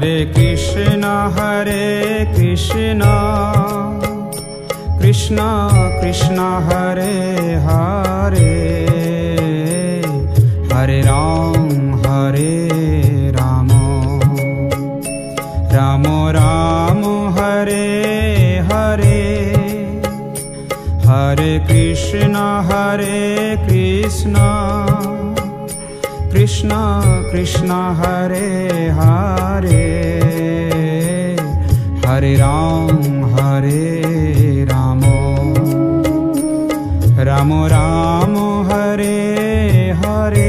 Hare Krishna Krishna Krishna Hare Hare, Hare Ram Ram Ram Hare Hare, Hare Krishna Krishna Krishna Hare Hare, Hare Ram Ram Ram Hare Hare.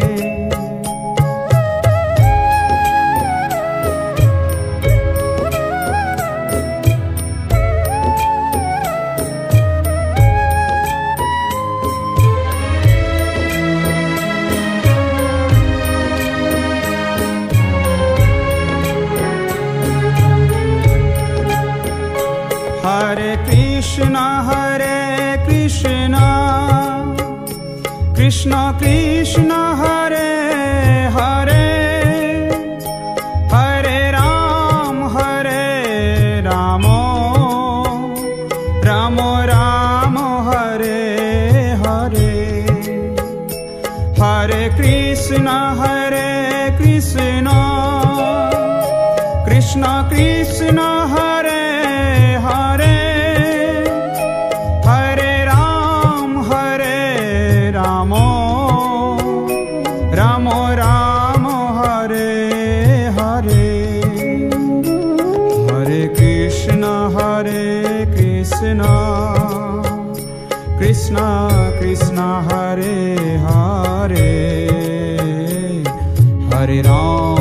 Hare Krishna Krishna Krishna Hare Hare, Hare Ram Ram Ram Hare Hare, Hare Krishna Krishna Krishna Hare Hare, Hare Ram Ram Ram Hare Hare, Hare Krishna Krishna Krishna Hare Hare, Hare Ram